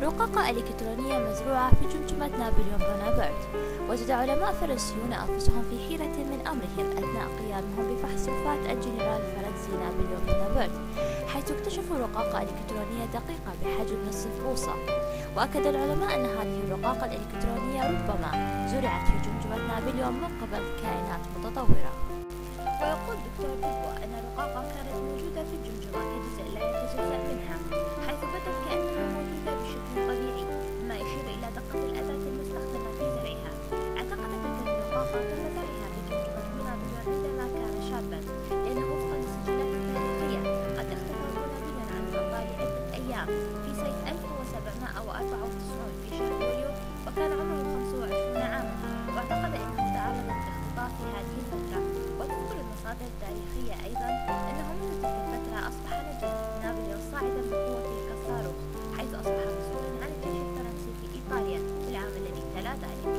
رقاقة إلكترونية مزروعة في جمجمة نابليون بونابرت. وجد علماء فرنسيون أنفسهم في حيرة من أمرهم أثناء قيامهم بفحص وفاة الجنرال الفرنسي نابليون بونابرت، حيث اكتشفوا رقاقة إلكترونية دقيقة بحجم نصف بوصة. وأكد العلماء أن هذه الرقاقة الإلكترونية ربما زرعت في جمجمة نابليون من قبل كائنات متطورة. ويقول دكتور بيبو أن الرقاقة كانت موجودة في الجمجمة كجزء لا يتجزأ منها، حيث بدت كأنها موجودة بشكل طبيعي، مما يشير إلى دقة الأداة المستخدمة في زرعها. اعتقدت تلك الرقاقة تم زرعها في جمجمة نابليون عندما كان شابا، لأنه وفقا للسجلات التاريخية قد اختفى نابليون عن الأوضاع لعدة أيام في سنة 1794 في شهر يوليو، وكان عمره 25 عاما، واعتقد أنه تعرض للاختطاف في هذه الفترة. وتذكر المصادر التاريخية أيضا أنه منذ تلك الفترة أصبح نابليون صاعدا بقوته كالصاروخ، حيث أصبح مسؤولا عن الجيش الفرنسي في إيطاليا في العام الذي تلا ذلك.